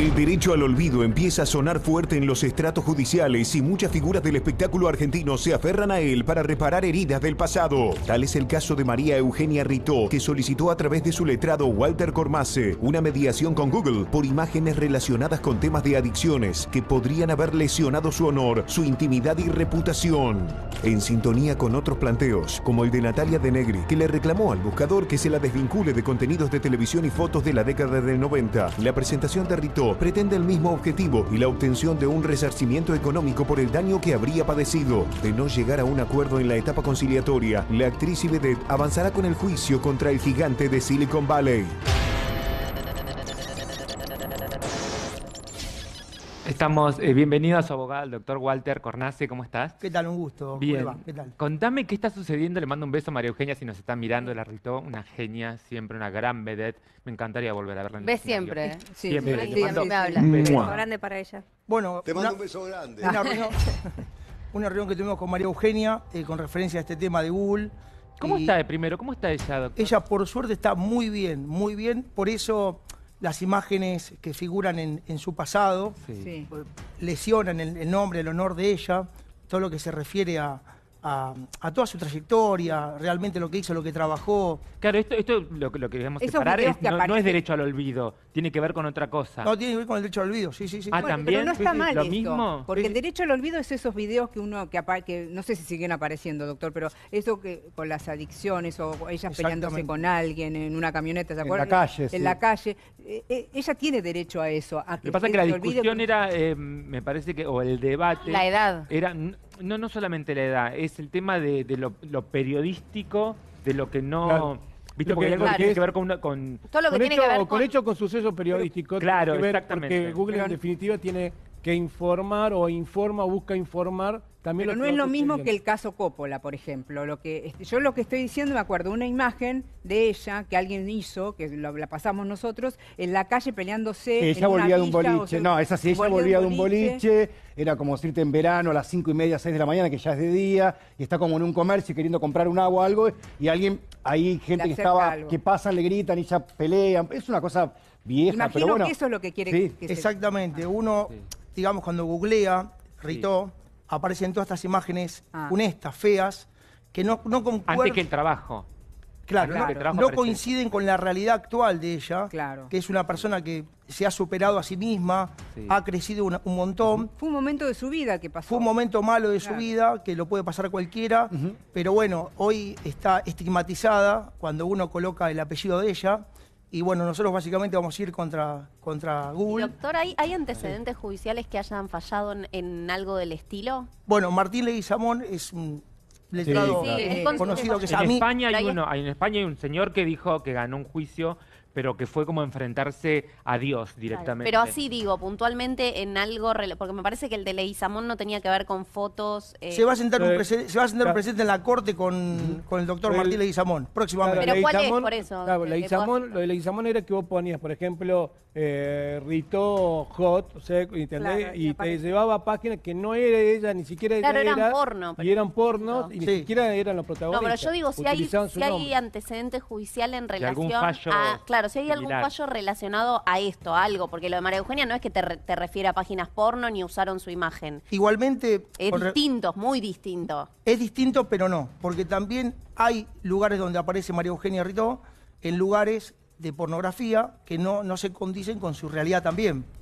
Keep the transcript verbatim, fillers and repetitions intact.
El derecho al olvido empieza a sonar fuerte en los estratos judiciales y muchas figuras del espectáculo argentino se aferran a él para reparar heridas del pasado. Tal es el caso de María Eugenia Ritó, que solicitó a través de su letrado Walter Cormase una mediación con Google por imágenes relacionadas con temas de adicciones que podrían haber lesionado su honor, su intimidad y reputación. En sintonía con otros planteos, como el de Natalia De Negri, que le reclamó al buscador que se la desvincule de contenidos de televisión y fotos de la década del noventa, la presentación de Ritó pretende el mismo objetivo y la obtención de un resarcimiento económico por el daño que habría padecido. De no llegar a un acuerdo en la etapa conciliatoria, la actriz y vedette avanzará con el juicio contra el gigante de Silicon Valley. Estamos, eh, bienvenido a su abogado, el doctor Walter Cormase. ¿Cómo estás? ¿Qué tal? Un gusto. Bien. ¿Cómo le va? ¿Qué tal? Contame qué está sucediendo. Le mando un beso a María Eugenia si nos está mirando. La Ritó, una genia, siempre una gran vedette. Me encantaría volver a verla en el Ves escenario. siempre, ¿eh? Sí, Siempre. sí, Le mando me habla. un Un beso. beso grande para ella. Bueno, Te mando una, un beso grande. una reunión, una reunión que tuvimos con María Eugenia eh, con referencia a este tema de Google. ¿Cómo Y está de primero? ¿Cómo está ella, doctor? Ella, por suerte, está muy bien, muy bien. Por eso las imágenes que figuran en, en su pasado Sí. Sí. eh, lesionan el, el nombre, el honor de ella, todo lo que se refiere a, a, a toda su trayectoria, realmente lo que hizo, lo que trabajó. Claro, esto, esto lo, que- lo que queremos Esos separar videos es, que no, no es aparecen- derecho al olvido, tiene que ver con otra cosa. No, tiene que ver con el derecho al olvido, sí, sí, sí. Ah, Bueno, también. pero no está Sí, sí, mal lo esto, mismo. porque Sí, el sí. derecho al olvido es esos videos que uno, que, apa- que no sé si siguen apareciendo, doctor, pero eso que con las adicciones o ella peleándose Exactamente. con alguien en una camioneta, ¿se En acuerdan? la calle, En sí. la calle. Eh, eh, ella tiene derecho a eso. A Lo que pasa es que la se olvide discusión que- era, eh, me parece que, o el debate... La edad. Era, n- no, no solamente la edad, es el tema de, de lo, lo periodístico, de lo que no... Claro. ¿Viste? Lo Porque que- hay algo lo que que tiene es- que ver con... Una, con Todo lo que con tiene hecho, que ver con, con... hecho con sucesos periodísticos. Claro, tiene que ver exactamente. Porque Google Pero- en definitiva tiene que informar o informa o busca informar también Pero lo no que es va lo mismo que sucediendo. el caso Coppola, por ejemplo. Lo que este, yo lo que estoy diciendo, me acuerdo, una imagen de ella que alguien hizo, que lo- la pasamos nosotros, en la calle peleándose. Sí, en ella una volvía de un villa, o boliche. sea, No, es así, ella volvía de un boliche. Era como decirte en verano a las cinco y media, seis de la mañana, que ya es de día, y está como en un comercio queriendo comprar un agua o algo, y alguien, hay gente Le que acerca estaba, algo. que pasan, le gritan y ya pelean. Es una cosa vieja, Imagino pero bueno. que eso es lo que quiere Sí. que se- Exactamente. Uno, digamos, cuando googlea Ritó, aparecen todas estas imágenes Ah. funestas, feas, que no, no concuerdan. Antes que el trabajo. Claro, Antes no, que el trabajo no aparece. coinciden con la realidad actual de ella, Claro. que es una persona que se ha superado a sí misma, Sí. ha crecido una- un montón. Fue un momento de su vida que pasó. Fue un momento malo de su Claro. vida, que lo puede pasar a cualquiera, pero bueno, hoy está estigmatizada cuando uno coloca el apellido de ella. Y bueno, nosotros básicamente vamos a ir contra, contra Y, Google. doctor, ¿hay, hay antecedentes judiciales que hayan fallado en, en algo del estilo? Bueno, Martín Leguizamón es un letrado Sí, eh, es conocido que es En a mí. España, hay Ahí es- uno, hay, en España hay un señor que dijo que ganó un juicio, pero que fue como enfrentarse a Dios directamente. Pero así digo, puntualmente en algo, rela- porque me parece que el de Leguizamón no tenía que ver con fotos. eh, Se va a sentar un, Eh, prese- se va a sentar un claro. presidente en la corte con, con el doctor El- Martín Leguizamón, próximamente. Pero ¿cuál es, Leguizamón- por eso? Claro, Que- Leguizamón- que lo de Leguizamón era que vos ponías, por ejemplo, eh, Ritó Hot, o sea, ¿entendés? Claro, y y te aparece. llevaba a páginas que no era ella, ni siquiera Claro, ella eran era, porno, pero- y eran pornos, y ni Sí. siquiera eran los No, protagonistas. pero yo digo, si hay, Utilizaban su si hay nombre. antecedente judicial en Si algún relación fallo a... Claro, si hay algún similar. fallo relacionado a esto, a algo, porque lo de María Eugenia no es que te, re- te refiere a páginas porno ni usaron su imagen. Igualmente, Es con re- distinto, es muy distinto. es distinto, pero no, porque también hay lugares donde aparece María Eugenia Ritó, en lugares de pornografía que no, no se condicen con su realidad también.